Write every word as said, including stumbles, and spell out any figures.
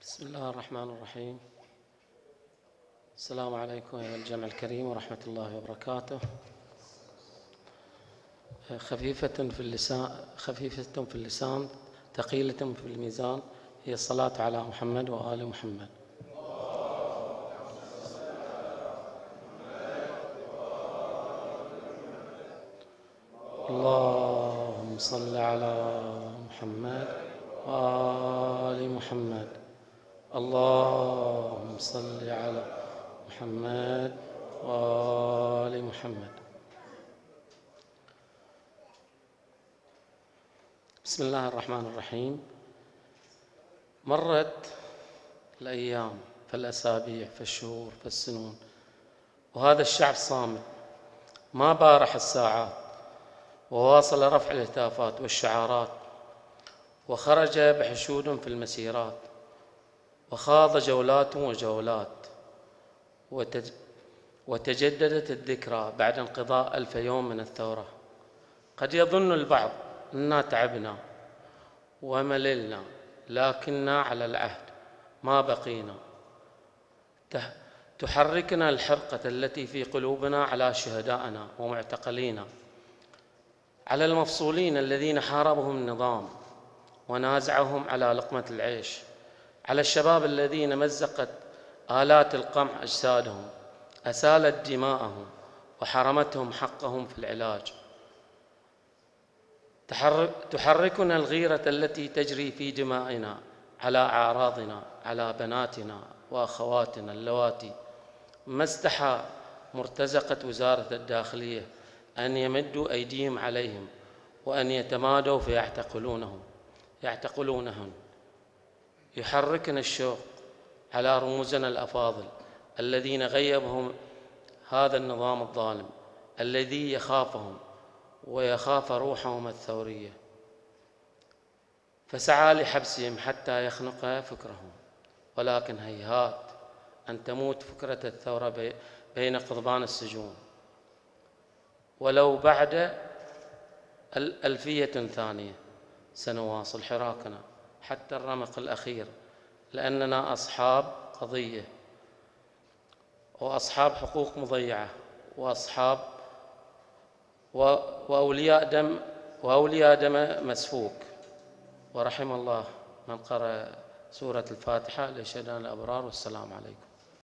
بسم الله الرحمن الرحيم. السلام عليكم أيها الجمع الكريم ورحمة الله وبركاته. خفيفة في اللسان خفيفة في اللسان ثقيلة في الميزان، هي الصلاة على محمد وآل محمد. اللهم صل على محمد وآل محمد. اللهم صل على محمد وآل محمد. بسم الله الرحمن الرحيم. مرت الأيام فالأسابيع فالشهور فالسنون، وهذا الشعب صامت ما بارح الساعات، وواصل رفع الهتافات والشعارات، وخرج بحشود في المسيرات، وخاض جولات وجولات، وتج... وتجددت الذكرى بعد انقضاء ألف يوم من الثورة. قد يظن البعض أننا تعبنا ومللنا، لكننا على العهد ما بقينا. تحركنا الحرقة التي في قلوبنا على شهدائنا ومعتقلينا، على المفصولين الذين حاربهم النظام ونازعهم على لقمة العيش، على الشباب الذين مزقت آلات القمع أجسادهم، أسالت دماءهم وحرمتهم حقهم في العلاج. تحركنا الغيرة التي تجري في دمائنا على أعراضنا، على بناتنا وأخواتنا اللواتي ما استحى مرتزقة وزارة الداخلية أن يمدوا أيديهم عليهم وأن يتمادوا فيعتقلونهم يعتقلونهن. يحركنا الشوق على رموزنا الأفاضل الذين غيبهم هذا النظام الظالم، الذي يخافهم ويخاف روحهم الثورية، فسعى لحبسهم حتى يخنق فكرهم. ولكن هيهات أن تموت فكرة الثورة بين قضبان السجون، ولو بعد ألفية ثانية سنواصل حراكنا حتى الرمق الأخير، لأننا أصحاب قضية وأصحاب حقوق مضيعة وأصحاب وأولياء دم وأولياء دم مسفوك. ورحم الله من قرأ سورة الفاتحة لشهداء الأبرار. والسلام عليكم.